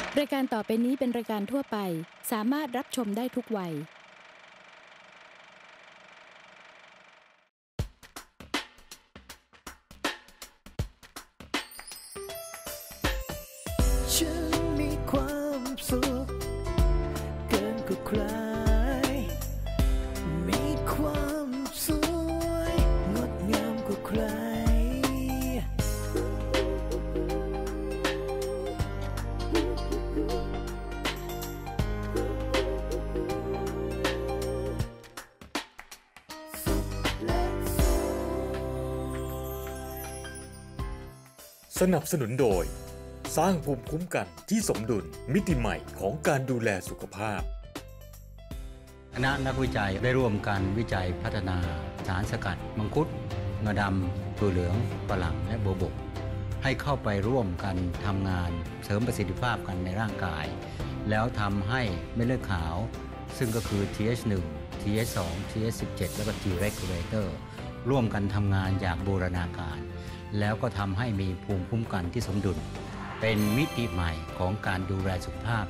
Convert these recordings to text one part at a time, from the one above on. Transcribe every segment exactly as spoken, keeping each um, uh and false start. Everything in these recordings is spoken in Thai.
รายการต่อไปนี้เป็นรายการทั่วไปสามารถรับชมได้ทุกวัยฉันมีความสุขเกินกว่าใครมีความสวยงดงามกว่าใครสนับสนุนโดยสร้างภูมิคุ้มกันที่สมดุลมิติใหม่ของการดูแลสุขภาพคณะนักวิจัยได้ร่วมกันวิจัยพัฒนาสารสกัดมังคุดงาดำถั่วเหลืองฝรั่งและโบวบกให้เข้าไปร่วมกันทำงานเสริมประสิทธิภาพกันในร่างกายแล้วทำให้เม็ดเลือดขาวซึ่งก็คือ ที เอช หนึ่ง ที เอช สอง ที เอช สิบเจ็ด แล้วก็ T regulator ร่วมกันทำงานอย่างบูรณาการแล้วก็ทำให้มีภูมิคุ้มกันที่สมดุลเป็นมิติใหม่ของการดูแลสุขภาพ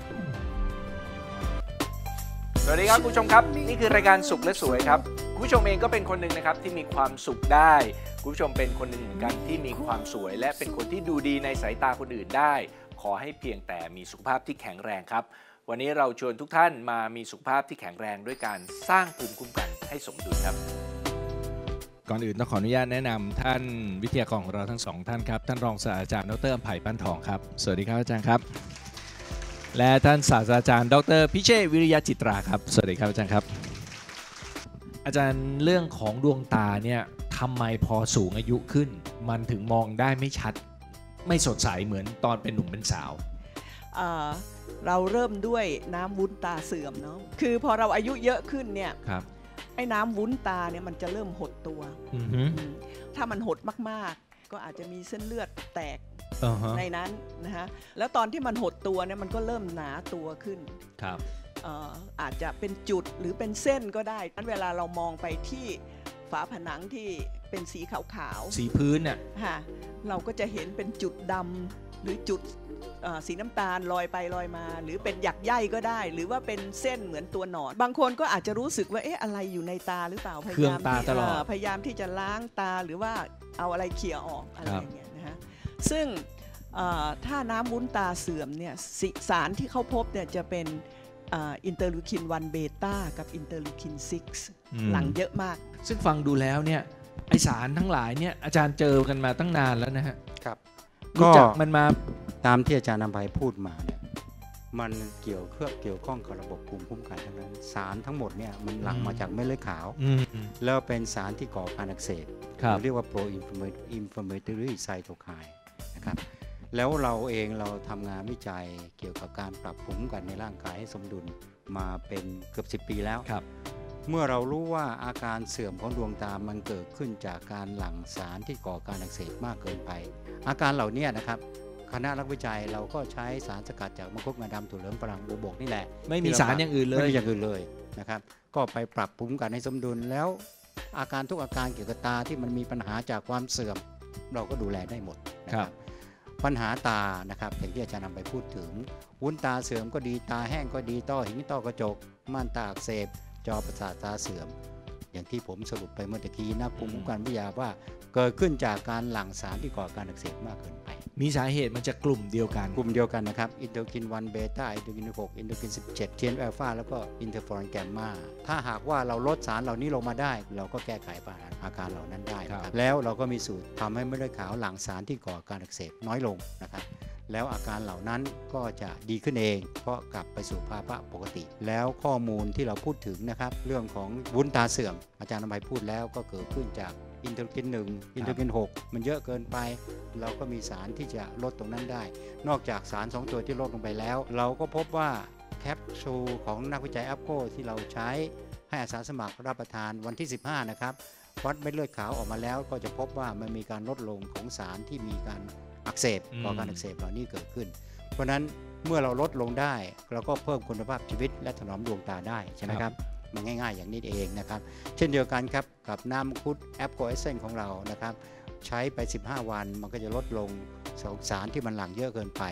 สวัสดีครับคุณผู้ชมครับนี่คือรายการสุขและสวยครับคุณผู้ชมเองก็เป็นคนหนึ่งนะครับที่มีความสุขได้คุณผู้ชมเป็นคนหนึ่งเหมือนกันที่มีความสวยและเป็นคนที่ดูดีในสายตาคนอื่นได้ขอให้เพียงแต่มีสุขภาพที่แข็งแรงครับวันนี้เราชวนทุกท่านมามีสุขภาพที่แข็งแรงด้วยการสร้างภูมิคุ้มกันให้สมดุลครับก่อนอื่นต้องขออนุญาตแนะนำท่านวิทยากรของเราทั้งสองท่านครับท่านรองศาสตราจารย์ดร.อำไผ่ปั้นทองครับสวัสดีครับอาจารย์ครับและท่านศาสตราจารย์ดร.พิเชษฐ์วิริยะจิตราครับสวัสดีครับอาจารย์ครับอาจารย์เรื่องของดวงตาเนี่ยทำไมพอสูงอายุขึ้นมันถึงมองได้ไม่ชัดไม่สดใสเหมือนตอนเป็นหนุ่มเป็นสาวเอ่อเราเริ่มด้วยน้ำวุ้นตาเสื่อมเนาะคือพอเราอายุเยอะขึ้นเนี่ยไอ้น้ำวุ้นตาเนี่ยมันจะเริ่มหดตัวถ้ามันหดมากๆก็อาจจะมีเส้นเลือดแตก uh-huh. ในนั้นนะฮะแล้วตอนที่มันหดตัวเนี่ยมันก็เริ่มหนาตัวขึ้นครับ เอ่อ อาจจะเป็นจุดหรือเป็นเส้นก็ได้นั้นเวลาเรามองไปที่ฝาผนังที่เป็นสีขาวๆสีพื้นเนี่ยเราก็จะเห็นเป็นจุดดำหรือจุดสีน้ำตาลลอยไปลอยมาหรือเป็นหยักใยก็ได้หรือว่าเป็นเส้นเหมือนตัวหนอนบางคนก็อาจจะรู้สึกว่าเอ๊ะอะไรอยู่ในตาหรือเปล่าพยายามที่พยายามที่จะล้างตาหรือว่าเอาอะไรเขี่ยออกอะไรอย่างเงี้ยนะฮะซึ่งถ้าน้ำวุ้นตาเสื่อมเนี่ยสารที่เขาพบเนี่ยจะเป็นอินเตอร์ลูคินวันเบต้ากับอินเตอร์ลูคินซิกซ์หลังเยอะมากซึ่งฟังดูแล้วเนี่ยไอสารทั้งหลายเนี่ยอาจารย์เจอกันมาตั้งนานแล้วนะฮะครับรู้จักมันมาตามที่อาจารย์นำไปพูดมาเนี่ยมันเกี่ยวเครื่องเกี่ยวข้องกับระบบภูมิคุ้มกันทั้งนั้นสารทั้งหมดเนี่ยมันหลั่งมาจากเม็ดเลือดขาวแล้วเป็นสารที่ก่อการอักเสบเรียกว่า pro inflammatory cytokine นะครับแล้วเราเองเราทำงานวิจัยเกี่ยวกับการปรับภูมิคุ้มกันในร่างกายให้สมดุลมาเป็นเกือบสิบปีแล้วเมื่อเรารู้ว่าอาการเสื่อมของดวงตามันเกิดขึ้นจากการหลั่งสารที่ก่อการอักเสบมากเกินไปอาการเหล่านี้นะครับคณะนักวิจัยเราก็ใช้สารสกัดจากมังคุดงาดำถั่วเหลืองฝรั่งโบวบกนี่แหละไม่มีสารอย่างอื่นเลยไม่มีอย่างอื่นเลยนะครับก็ไปปรับภูมิคุ้มกันให้สมดุลแล้วอาการทุกอาการเกี่ยวกับตาที่มันมีปัญหาจากความเสื่อมเราก็ดูแลได้หมดนะครับปัญหาตานะครับอย่างที่อาจารย์นำไปพูดถึงวุ้นตาเสื่อมก็ดีตาแห้งก็ดีต้อหินต้อกระจกม่านตาอักเสบจอประสาทตาเสื่อมอย่างที่ผมสรุปไปเมื่อกี้นะภูมิคุ้มกันวิทยาว่าเกิดขึ้นจากการหลั่งสารที่ก่อการอักเสบมากเกินไปมีสาเหตุมันจะกลุ่มเดียวกันกลุ่มเดียวกันนะครับอินเตอร์คินวันเบต้าอินเตอร์คินหกอินเตอร์คินสิบเจ็ดเทียนอัลฟาแล้วก็อินเตอร์ฟอรอนแกมมาถ้าหากว่าเราลดสารเหล่านี้ลงมาได้เราก็แก้ไขปัญหาอาการเหล่านั้นได้ครับแล้วเราก็มีสูตรทำให้เม็ดเลือดขาวหลั่งสารที่ก่อการอักเสบน้อยลงนะครับแล้วอาการเหล่านั้นก็จะดีขึ้นเองเพราะกลับไปสู่ภาวะปกติแล้วข้อมูลที่เราพูดถึงนะครับเรื่องของวุ้นตาเสื่อมอาจารย์นำไปพูดแล้วก็เกิดขึ้นจากอินเตอร์คินหนึ่งอินเตอร์คินหกมันเยอะเกินไปเราก็มีสารที่จะลดตรงนั้นได้นอกจากสารสองตัวที่ลดลงไปแล้วเราก็พบว่าแคปซูลของนักวิจัยแอปโกที่เราใช้ให้อาสาสมัครรับประทานวันที่สิบห้านะครับวัดเม็ดเลือดขาวออกมาแล้วก็จะพบว่ามันมีการลดลงของสารที่มีการอักเสบก่อการอักเสบเหล่านี้เกิดขึ้นเพราะนั้นเมื่อเราลดลงได้เราก็เพิ่มคุณภาพชีวิตและถนอมดวงตาได้ใช่ไหมครับมันง่ายๆอย่างนี้เองนะครับเช่นเดียวกันครับกับน้ำมังคุดแอปโกเอเซนของเรานะครับใช้ไปสิบห้าวันมันก็จะลดลงสารที่มันหลั่งเยอะเกินไป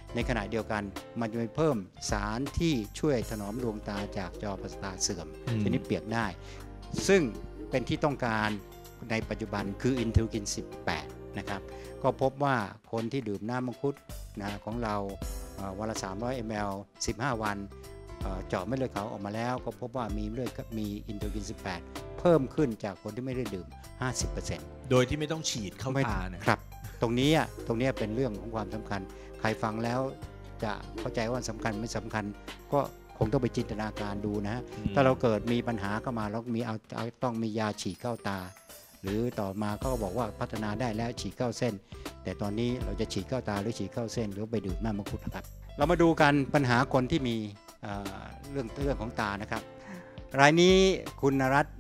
ในขณะเดียวกันมันจะไปเพิ่มสารที่ช่วยถนอมดวงตาจากจอประสาทเสื่อมชนิดเปียกได้ซึ่งเป็นที่ต้องการในปัจจุบันคืออินเทอร์กินสิบแปดนะครับก็พบว่าคนที่ดื่มน้ำมังคุดนะของเราวันละสามร้อยมิลลิลิตร สิบห้าวันเจาะเม็ดเลือดขาวออกมาแล้วก็พบว่ามีเลือดมีอินเทอร์กินสิบแปดเพิ่มขึ้นจากคนที่ไม่ได้ดื่ม ห้าสิบเปอร์เซ็นต์โดยที่ไม่ต้องฉีดเข้าตานะครับตรงนี้ตรงนี้เป็นเรื่องของความสำคัญใครฟังแล้วจะเข้าใจว่าสำคัญไม่สำคัญก็คงต้องไปจินตนาการดูนะฮะถ้าเราเกิดมีปัญหาเข้ามาแล้วมีเอาต้องมียาฉีดเข้าตาหรือต่อมาก็บอกว่าพัฒนาได้แล้วฉีดเข้าเส้นแต่ตอนนี้เราจะฉีดเข้าตาหรือฉีดเข้าเส้นหรือไปดื่มน้ำมังคุดนะครับเรามาดูกันปัญหาคนที่มีเรื่องเรื่องของตานะครับรายนี้คุณนรัตน์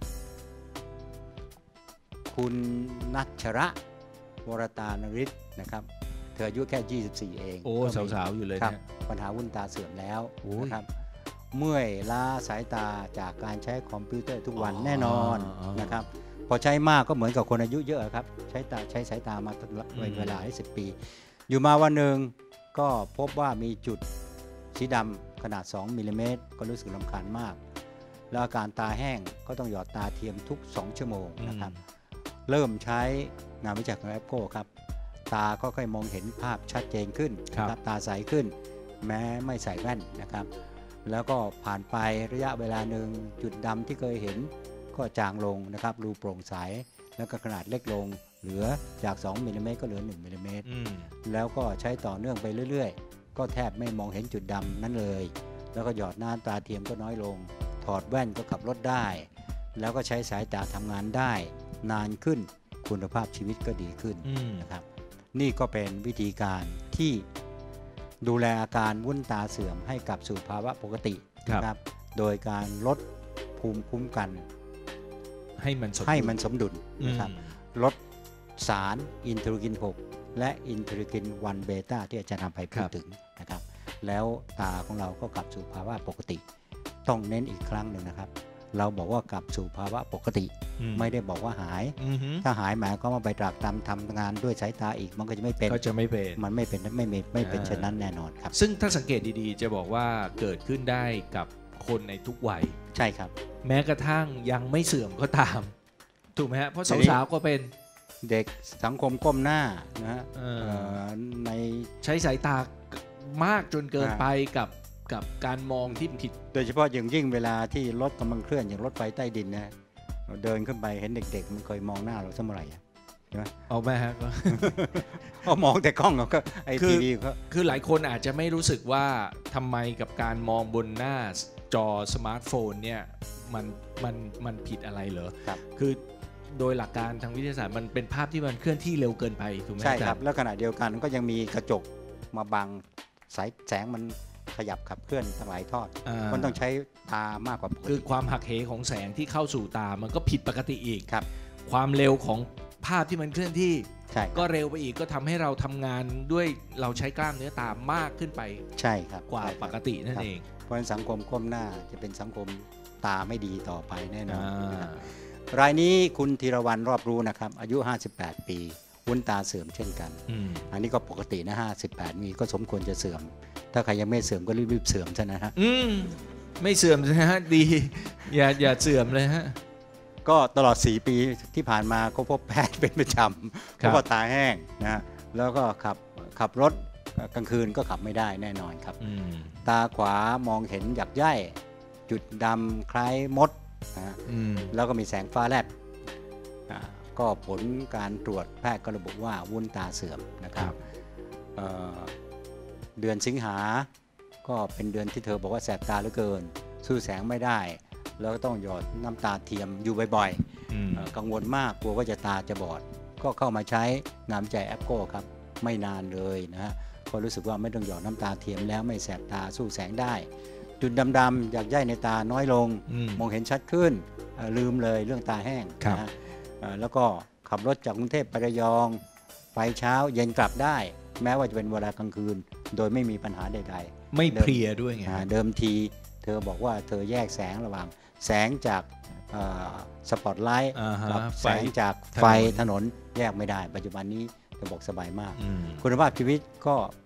คุณนัชระวรตานฤทธิ์นะครับเธออายุแค่ยี่สิบสี่เองโอ้สาวๆอยู่เลยนะปัญหาวุ้นตาเสื่อมแล้วนะครับเมื่อยล้าสายตาจากการใช้คอมพิวเตอร์ทุกวันแน่นอนนะครับพอใช้มากก็เหมือนกับคนอายุเยอะครับใช้ตาใช้สายตามาเวลาสิบปีอยู่มาวันหนึ่งก็พบว่ามีจุดสีดำขนาดสองมิลลิเมตรก็รู้สึกรำคาญมากแล้วอาการตาแห้งก็ต้องหยอดตาเทียมทุกสองชั่วโมงนะครับเริ่มใช้งานวิจัยของแอปโก้ครับตาก็ค่อยมองเห็นภาพชัดเจนขึ้นตาใสขึ้นแม้ไม่ใส่แว่นนะครับแล้วก็ผ่านไประยะเวลาหนึ่งจุดดำที่เคยเห็นก็จางลงนะครับรูโปร่งใสแล้วก็ขนาดเล็กลงเหลือจากสองมิลลิเมตรก็เหลือหนึ่งมิลลิเมตรแล้วก็ใช้ต่อเนื่องไปเรื่อยๆก็แทบไม่มองเห็นจุดดำนั้นเลยแล้วก็หยอดน้ำตาเทียมก็น้อยลงถอดแว่นก็ขับรถได้แล้วก็ใช้สายตาทำงานได้นานขึ้นคุณภาพชีวิตก็ดีขึ้นนะครับนี่ก็เป็นวิธีการที่ดูแลอาการวุ้นตาเสื่อมให้กลับสู่ภาวะปกตินะครับโดยการลดภูมิคุ้มกันให้มันให้มันสมดุลนะครับลดสารอินเทอร์กินหกและอินเทอร์กินวันเบต้าที่อาจารย์นำไปพูดถึงนะครับแล้วตาของเราก็กลับสู่ภาวะปกติต้องเน้นอีกครั้งหนึ่งนะครับเราบอกว่ากลับสู่ภาวะปกติไม่ได้บอกว่าหายถ้าหายหมายก็มาไปตรากตรำทำงานด้วยสายตาอีกมันก็จะไม่เป็นก็จะไม่เป็นมันไม่เป็นไม่ไม่ไม่เป็นเช่นนั้นแน่นอนครับซึ่งถ้าสังเกตดีๆจะบอกว่าเกิดขึ้นได้กับคนในทุกวัยใช่ครับแม้กระทั่งยังไม่เสื่อมก็ตามถูกไหมฮะเพราะสาวๆก็เป็นเด็กสังคมก้มหน้านะฮะในใช้สายตามากจนเกินไปกับกับการมองที่ผิดโดยเฉพาะอย่างยิ่งเวลาที่รถกำลังเคลื่อนอย่างรถไฟใต้ดินนะเดินขึ้นไปเห็นเด็กๆมันเคยมองหน้าเราเสมอไหร่ใช่ไหมเอาไหมฮะเขามองแต่กล้องเขาก็ไอทีวีเขาคือหลายคนอาจจะไม่รู้สึกว่าทำไมกับการมองบนหน้าจอสมาร์ทโฟนเนี่ยมันมันมันผิดอะไรเหรอครับคือโดยหลักการทางวิทยาศาสตร์มันเป็นภาพที่มันเคลื่อนที่เร็วเกินไปถูกไหมใช่ครับแล้วขณะเดียวกันก็ยังมีกระจกมาบังสายแสงมันขยับขับเคลื่อนทั้งหลายทอดมันต้องใช้ตามากกว่าปกติคือความหักเหของแสงที่เข้าสู่ตามันก็ผิดปกติอีกครับความเร็วของภาพที่มันเคลื่อนที่ก็เร็วไปอีกก็ทำให้เราทำงานด้วยเราใช้กล้ามเนื้อตามากขึ้นไปใช่ครับกว่าปกตินั่นเองเพราะสังคมก้มหน้าจะเป็นสังคมตาไม่ดีต่อไปแน่นอนรายนี้คุณธีรวรรณรอบรู้นะครับอายุห้าสิบแปดปีวุ้นตาเสื่อมเช่นกันอ, อันนี้ก็ปกตินะห้าสิบแปดมีก็สมควรจะเสื่อมถ้าใครยังไม่เสื่อมก็รีบๆเสื่อมซะนะฮะไม่เสื่อมนะฮะดีอย่าอย่าเสื่อมเลยฮะก็ตลอดสี่ปีที่ผ่านมาก็พบแพทย์เป็นประจำเพราะว่าตาแห้งนะแล้วก็ขับขับรถกลางคืนก็ขับไม่ได้แน่นอนครับตาขวามองเห็นหยักใยจุดดำคล้ายมดนะแล้วก็มีแสงฟ้าแลบก็ผลการตรวจแพทย์ก็ระบุว่าวุ้นตาเสื่อมนะครับเ, เดือนสิงหาก็เป็นเดือนที่เธอบอกว่าแสบตาเหลือเกินสู้แสงไม่ได้แล้วก็ต้องหยอดน้ำตาเทียมอยู่บ่อยๆกังวลมากกลัวว่าจะตาจะบอดก็เข้ามาใช้งานวิจัยแอปโก้ครับไม่นานเลยนะฮะก็รู้สึกว่าไม่ต้องหยอดน้ำตาเทียมแล้วไม่แสบตาสู้แสงได้จุดดำๆหยักใยในตาน้อยลงมองเห็นชัดขึ้นลืมเลยเรื่องตาแห้งนะแล้วก็ขับรถจากกรุงเทพไประยองไปเช้าเย็นกลับได้แม้ว่าจะเป็นเวลากลางคืนโดยไม่มีปัญหาใดๆไม่เพลียด้วยไงเดิมทีเธอบอกว่าเธอแยกแสงระหว่างแสงจากสปอตไลท์กับแสงจากไฟถนนแยกไม่ได้ปัจจุบันนี้เธอบอกสบายมากคุณภาพชีวิตก็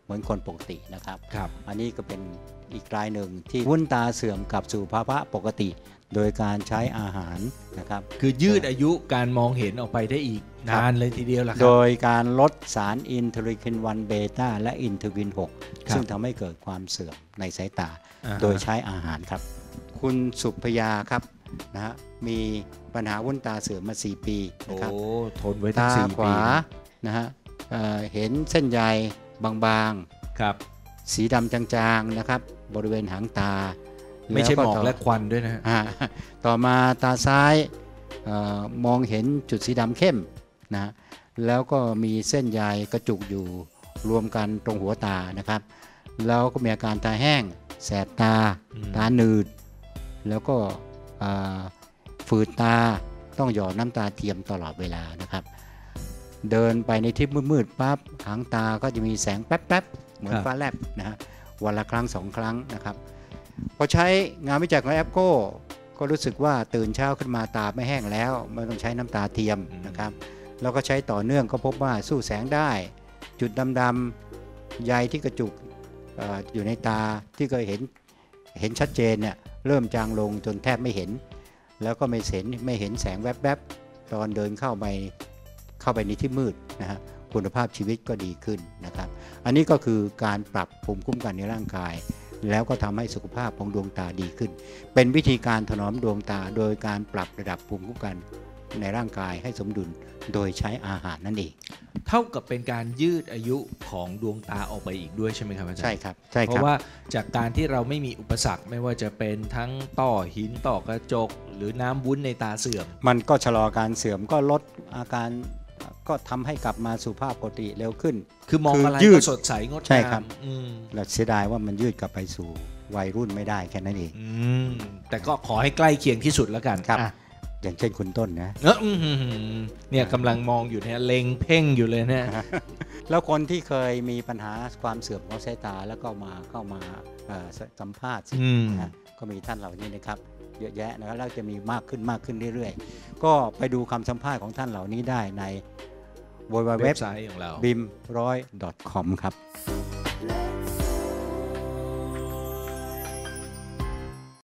เหมือนคนปกตินะครับครับอันนี้ก็เป็นอีกรายหนึ่งที่วุ้นตาเสื่อมกลับสู่ภาวะปกติ โดยการใช้อาหารนะครับคือยืดอายุการมองเห็นออกไปได้อีกนานเลยทีเดียวล่ะครับโดยการลดสารอินเทอร์ลีคินวันเบต้าและอินเทอร์ลีคินหกซึ่งทำให้เกิดความเสื่อมในสายตาโดยใช้อาหารครับคุณสุพยาครับนะฮะมีปัญหาวุ้นตาเสื่อมมาสี่ปีนะครับโอ้ทนไว้ตั้งสี่ปีตาขวานะฮะ เอ่อ เห็นเส้นใยบางๆครับสีดำจางๆนะครับบริเวณหางตาไม่ใช่หมอกและควันด้วยนะฮะต่อมาตาซ้ายเอ่อมองเห็นจุดสีดำเข้มนะแล้วก็มีเส้นใยกระจุกอยู่รวมกันตรงหัวตานะครับแล้วก็มีอาการตาแห้งแสบตาตาหนืดแล้วก็ฝืดตาต้องหยอดน้ำตาเทียมตลอดเวลานะครับเดินไปในที่มืดๆปั๊บหางตาก็จะมีแสงแป๊บๆเหมือนฟ้าแลบนะฮะวันละครั้งสองครั้งนะครับพอใช้งานวิจัยของแอปโก้ก็รู้สึกว่าตื่นเช้าขึ้นมาตาไม่แห้งแล้วไม่ต้องใช้น้ำตาเทียมนะครับแล้วก็ใช้ต่อเนื่องก็พบว่าสู้แสงได้จุดดำๆใยที่กระจุก อ, อยู่ในตาที่เคยเห็นเห็นชัดเจนเนี่ยเริ่มจางลงจนแทบไม่เห็นแล้วก็ไม่เห็นไม่เห็นแสงแวบๆตอนเดินเข้าไปเข้าไปในที่มืดนะฮะคุณภาพชีวิตก็ดีขึ้นนะครับอันนี้ก็คือการปรับภูมิคุ้มกันในร่างกายแล้วก็ทำให้สุขภาพของดวงตาดีขึ้นเป็นวิธีการถนอมดวงตาโดยการปรับระดับภูมิคุ้มกันในร่างกายให้สมดุลโดยใช้อาหารนั่นเองเท่ากับเป็นการยืดอายุของดวงตาออกไปอีกด้วยใช่ไหมครับอาจารย์ใช่ครับใช่ครับเพราะว่าจากการที่เราไม่มีอุปสรรคไม่ว่าจะเป็นทั้งต้อหินต้อกระจกหรือน้ำวุ้นในตาเสื่อมมันก็ชะลอการเสื่อมก็ลดอาการก็ทำให้กลับมาสู่ภาพปกติเร็วขึ้นคือมองอะไรก็สดใสงดงามใช่ครับเราเสียดายว่ามันยืดกลับไปสู่วัยรุ่นไม่ได้แค่นั้นเองแต่ก็ขอให้ใกล้เคียงที่สุดแล้วกันครับอย่างเช่นคุณต้นนะเออเนี่ยกำลังมองอยู่เนี่ยเล็งเพ่งอยู่เลยเนี่ยแล้วคนที่เคยมีปัญหาความเสื่อมของสายตาแล้วก็มาเข้ามาสัมภาษณ์สินะก็มีท่านเหล่านี้นะครับเยอะแยะนะครับแล้วจะมีมากขึ้นมากขึ้นเรื่อยๆก็ไปดูคำสัมภาษณ์ของท่านเหล่านี้ได้ในเว็บไซต์ของเรา บี ไอ เอ็ม หนึ่งร้อย ดอท คอม ครับ